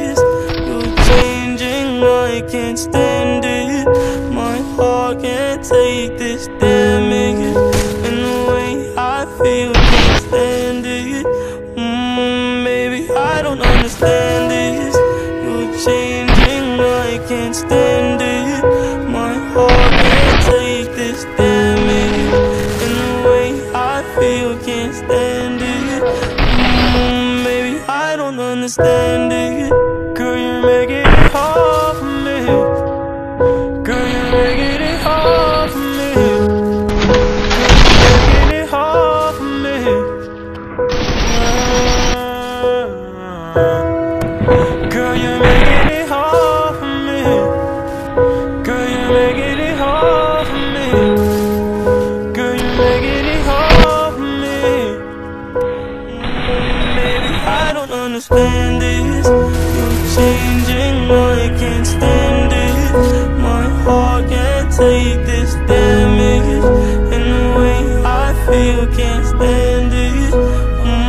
this. You're changing, I can't stand it. My heart can't take this damage, and the way I feel, can't stand it. Baby, I don't understand this. You're changing, I can't stand it. My heart can't take this damage, and the way I feel, can't stand it. Baby, I don't understand it. Girl, you're making it hard for me. Girl, you're making it hard for me. Girl, you're making it hard for me. Girl, you're making it hard for me. Girl, you're making it hard for me. Girl, you're making it hard for me. Baby, I don't understand this. You're changing, I can't stand it. My heart can't take this damage.